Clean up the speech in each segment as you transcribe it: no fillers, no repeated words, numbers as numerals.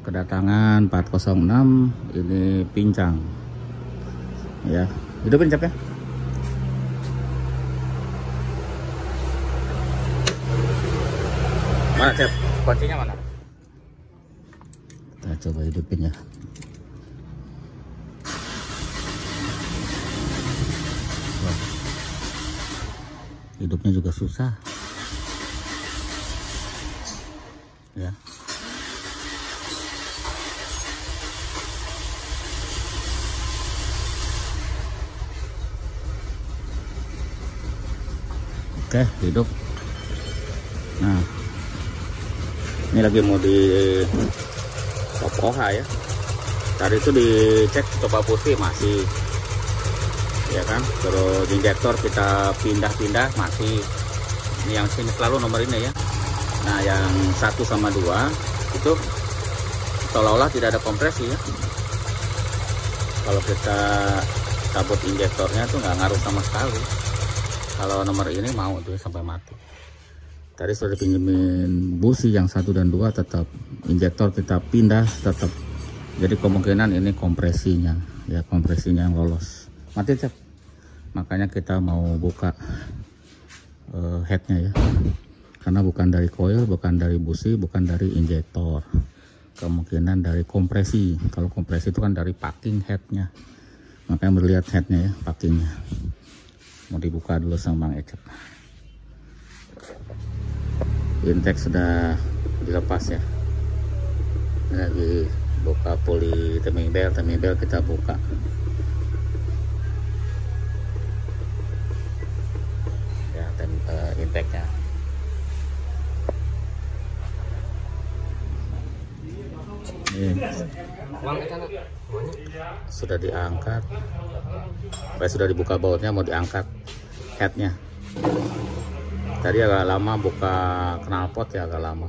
kedatangan 406 ini pincang ya, hidupin Cep ya. Mana Cep, kuncinya mana? Kita coba hidupin ya. Wah, hidupnya juga susah ya. Oke, hidup. Nah, ini lagi mau di top OH ya. Tadi itu dicek coba putih masih, ya kan. Terus injektor kita pindah-pindah masih. Ini yang sini selalu nomor ini ya. Nah, yang 1 sama 2 itu seolah-olah tidak ada kompresi ya. Kalau kita cabut injektornya tuh nggak ngaruh sama sekali. Kalau nomor ini mau tuh sampai mati. Tadi sudah dipinjemin busi yang 1 dan 2, tetap injektor kita pindah tetap. Jadi kemungkinan ini kompresinya ya, kompresinya yang lolos. Mati Cep. Makanya kita mau buka headnya ya. Karena bukan dari coil, bukan dari busi, bukan dari injektor. Kemungkinan dari kompresi. Kalau kompresi itu kan dari packing headnya. Makanya melihat headnya ya, packingnya. Mau dibuka dulu sama Bang Ecep. Intake sudah dilepas ya. Lagi buka puli timing belt kita buka. Ya, intake-nya. Sudah diangkat. Sudah dibuka bautnya, mau diangkat headnya. Tadi agak lama buka knalpot ya, agak lama.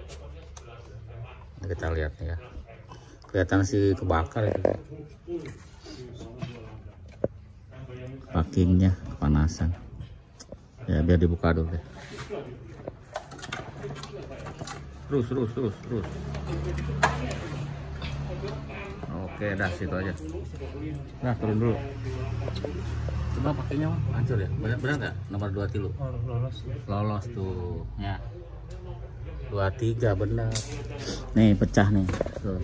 Kita lihat ya, kelihatan sih kebakar ya. Packingnya kepanasan ya, biar dibuka dulu deh. Terus. Oke, dah situ aja. Nah, turun dulu. Coba pakainya hancur ya. Benar nggak nomor 2 tilu? Lolos tuh ya. 23 benar. Nih pecah nih. Tuh.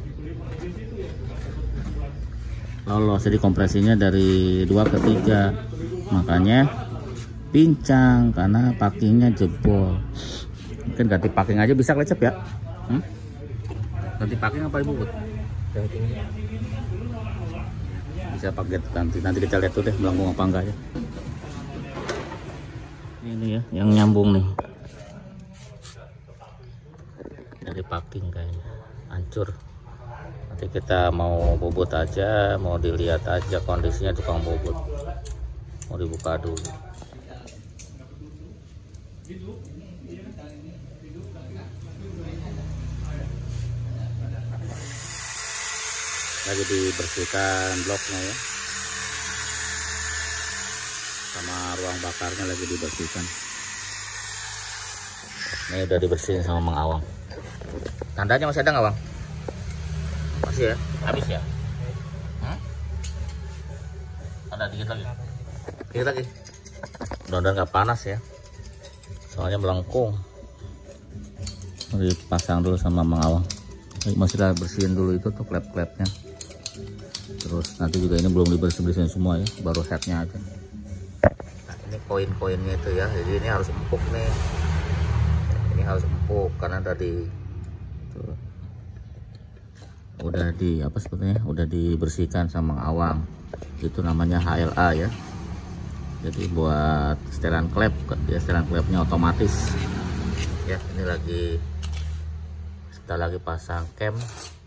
Lolos, jadi kompresinya dari 2 ke 3. Makanya pincang karena packingnya jebol. Mungkin ganti packing aja bisa Cep ya. Ganti packing apa Ibu? Bisa pakai nanti kita lihat tuh deh melengkung apa enggak ya. Ini ya yang nyambung nih dari packing kayaknya hancur. Nanti kita mau bobot aja, mau dilihat aja kondisinya tukang bobot. Mau dibuka dulu. Lagi dibersihkan bloknya ya, sama ruang bakarnya lagi dibersihkan. Ini udah dibersihin sama Mang Awang. Tandanya masih ada nggak Bang? Masih ya? Habis ya? Ada dikit lagi. Mudah-mudahan nggak panas ya, soalnya melengkung. Dipasang dulu sama Mang Awang. Masih lah bersihin dulu itu tuh klep-klepnya. Terus nanti juga ini belum dibersihin semua ya, baru headnya aja. Nah, ini koin-koinnya itu ya, jadi ini harus empuk nih. Ini harus empuk karena tadi tuh, udah dibersihkan sama Awang. Itu namanya HLA ya. Jadi buat setelan klep ya, setelan klepnya otomatis. Ya, ini kita lagi pasang cam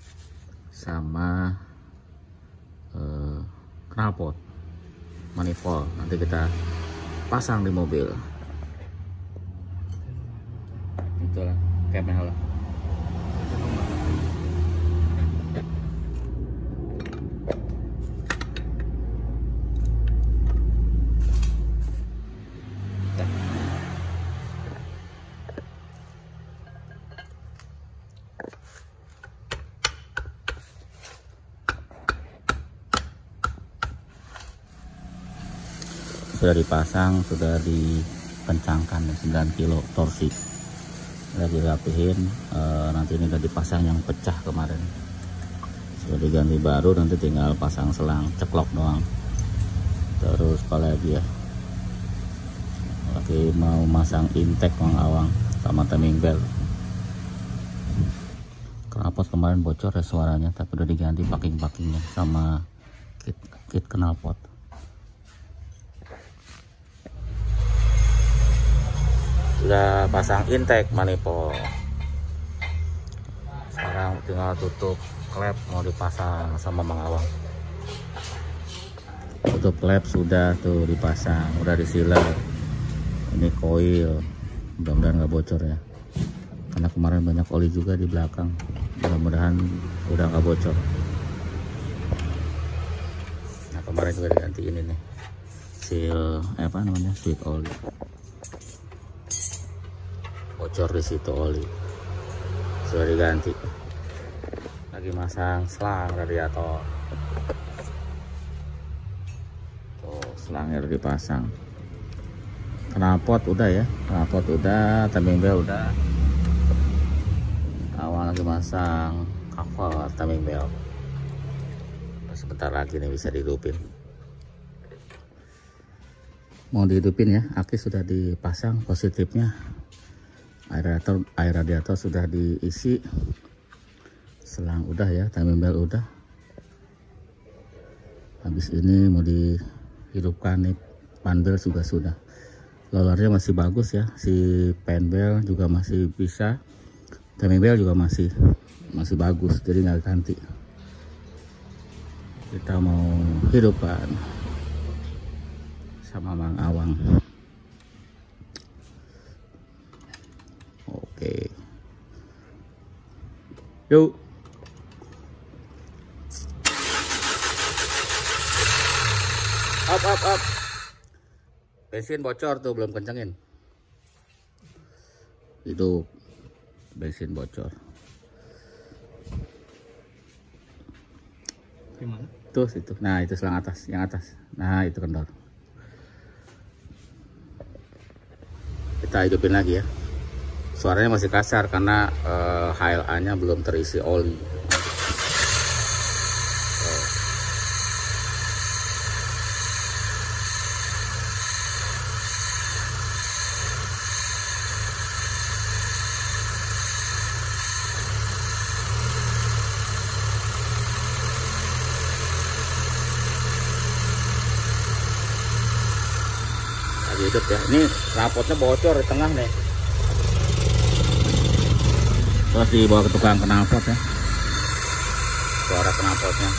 sama knalpot manifold, nanti kita pasang di mobil. Itulah camnya lah. sudah dipasang, sudah dikencangkan 9 kilo torsi, sudah dirapihin. Nanti ini udah dipasang yang pecah kemarin, sudah diganti baru, nanti tinggal pasang selang ceklok doang. Terus apa lagi ya, lagi mau masang intake Mang Awang sama timing belt. Knalpot kemarin bocor ya suaranya, tapi udah diganti packing-packingnya sama kit knalpot. Sudah pasang intake manifold, sekarang tinggal tutup klep, mau dipasang sama Mang Awang. Tutup klep sudah tuh dipasang, udah disiler. Ini koil, mudah-mudahan nggak bocor ya, karena kemarin banyak oli juga di belakang. Mudah-mudahan udah nggak bocor. Nah, kemarin juga diganti ini nih, seal apa namanya, sweet oli, bocor di situ oli, sudah diganti. Lagi masang selang radiator, tuh selangnya udah dipasang. Knalpot udah ya, knalpot udah, timing belt udah. Awal lagi masang cover timing belt, sebentar lagi nih bisa dihidupin. Mau dihidupin ya, aki sudah dipasang positifnya, air radiator sudah diisi, selang udah ya, timing belt udah. Habis ini mau dihidupkan nih, pan belt juga sudah. Rollernya masih bagus ya, si pan belt juga masih bisa, timing belt juga masih bagus, jadi nggak ganti. Kita mau hidupkan sama Mang Awang. Oke, yuk. Up. Bensin bocor tuh, belum kencengin. Itu bensin bocor. Gimana? Tuh situ. Nah, itu selang atas, yang atas. Nah, itu kendor. Kita hidupin lagi ya. Suaranya masih kasar karena HLA-nya belum terisi oli. Hidup ya, ini knalpotnya bocor di tengah nih, terus dibawa ke tukang knalpot ya, suara knalpotnya.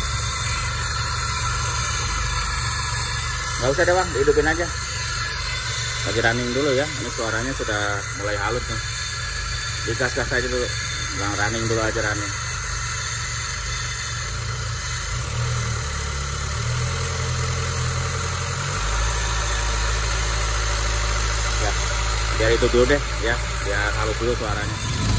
Nggak usah deh Bang, dihidupin aja, lagi running dulu ya. Ini suaranya sudah mulai halus nih, digas-gas aja dulu, Bang, running dulu aja, running. Biar itu dulu deh ya, biar halus dulu suaranya.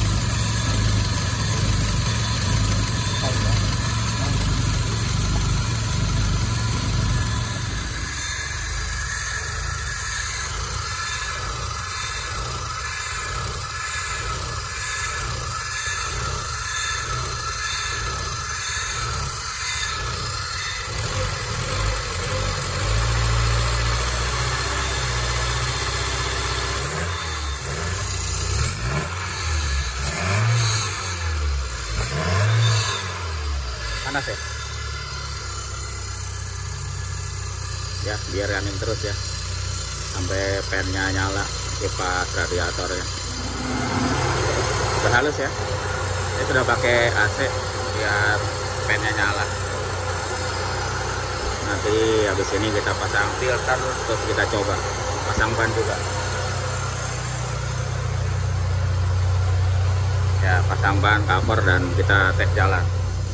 Panas ya, biar running terus ya sampai pennya nyala, kipas radiatornya udah halus ya. Ini sudah pakai AC biar pennya nyala. Nanti habis ini kita pasang filter, terus kita coba pasang ban juga ya, pasang ban, cover, dan kita tes jalan.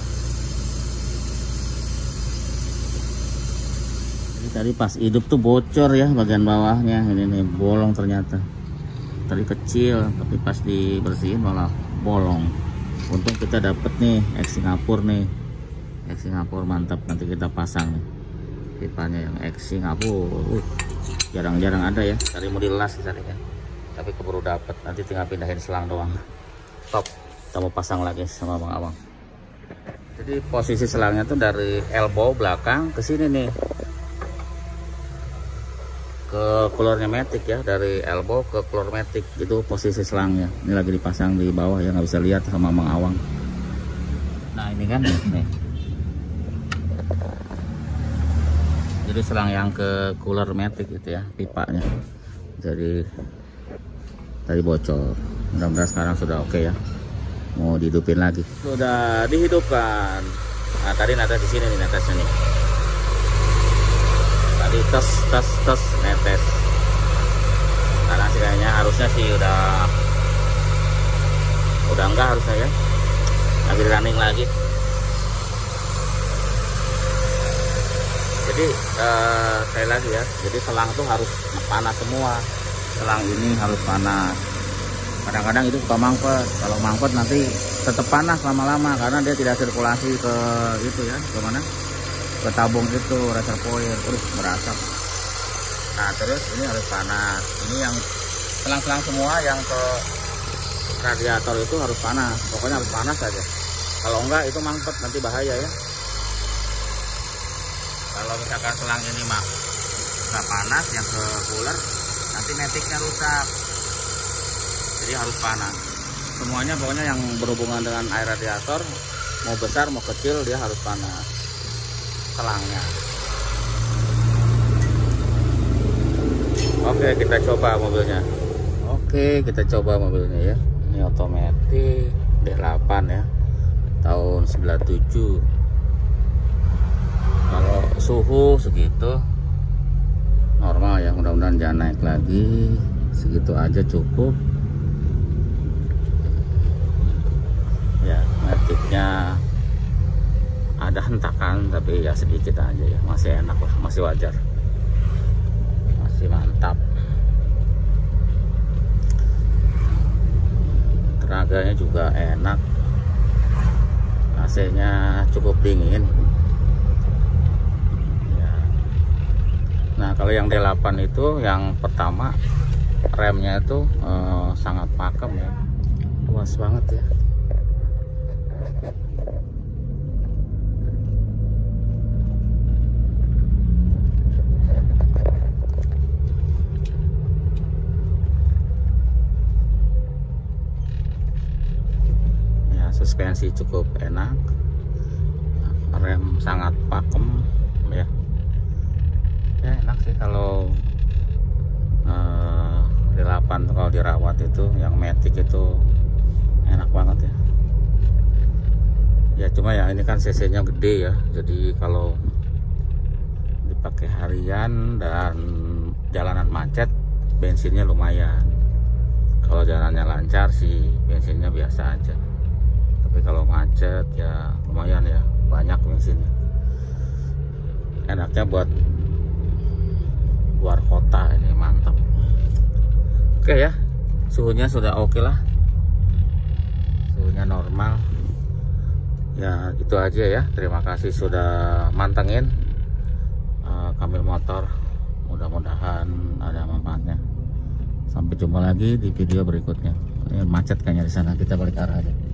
Tadi pas hidup tuh bocor ya bagian bawahnya, ini nih bolong ternyata. Tadi kecil tapi pas dibersihin malah bolong. Untung kita dapet nih X Singapura nih, X Singapura mantap. Nanti kita pasang nih pipanya yang X Singapura. jarang-jarang ada ya, tadi mau dilas tadi ya, tapi keburu dapet. Nanti tinggal pindahin selang doang. Top, kita mau pasang lagi sama Bang Awang. Jadi posisi selangnya tuh dari elbow belakang ke sini nih, ke keluarnya matic ya, dari elbow ke keluar matic itu posisi selangnya. Ini lagi dipasang di bawah ya, nggak bisa lihat sama Bang Awang. Nah ini kan nih, jadi selang yang ke cooler matic gitu ya, pipanya. Jadi tadi bocor, mudah-mudahan sekarang sudah oke ya. Mau dihidupin lagi, sudah dihidupkan. Nah tadi netes di sini nih, netesnya nih. Tadi tes netes. Karena sih kayaknya harusnya sih udah enggak harusnya ya. Lagi running lagi. Jadi sekali lagi ya, jadi selang tuh harus panas semua. Selang ini harus panas. Kadang-kadang itu suka mangkot. Kalau mangkot nanti tetap panas lama-lama karena dia tidak sirkulasi ke itu ya, ke mana? Ke tabung itu, reservoir. Berasap. Nah terus ini harus panas. Ini yang selang-selang semua yang ke radiator itu harus panas. Pokoknya harus panas aja. Kalau enggak itu mangkot, nanti bahaya ya. Kalau misalkan selang ini mah nggak panas, yang ke cooler, nanti maticnya rusak. Jadi harus panas. Semuanya pokoknya yang berhubungan dengan air radiator, mau besar mau kecil dia harus panas selangnya. Oke, kita coba mobilnya. Oke, kita coba mobilnya ya. Ini otomatis D8 ya, tahun 97. Kalau suhu segitu normal ya, mudah-mudahan jangan naik lagi. Segitu aja cukup ya. Maticnya ada hentakan tapi ya sedikit aja ya, masih enak lah, masih wajar, masih mantap. Tenaganya juga enak, AC-nya cukup dingin ya. Nah kalau yang D8 itu yang pertama, remnya itu sangat pakem ya, luas banget ya. Suspensi cukup enak, rem sangat pakem ya. Ya enak sih kalau D8 kalau dirawat itu, yang matic itu enak banget ya. Ya cuma ya ini kan cc-nya gede ya, jadi kalau dipakai harian dan jalanan macet bensinnya lumayan. Kalau jalannya lancar sih bensinnya biasa aja. Tapi kalau macet ya lumayan ya, banyak bensinnya. Enaknya buat luar kota ini, mantap. Oke ya, suhunya sudah oke lah, suhunya normal ya. Itu aja ya, terima kasih sudah mantengin Kamil Motor. Mudah-mudahan ada manfaatnya. Sampai jumpa lagi di video berikutnya. Macet kayaknya di sana, kita balik arah aja.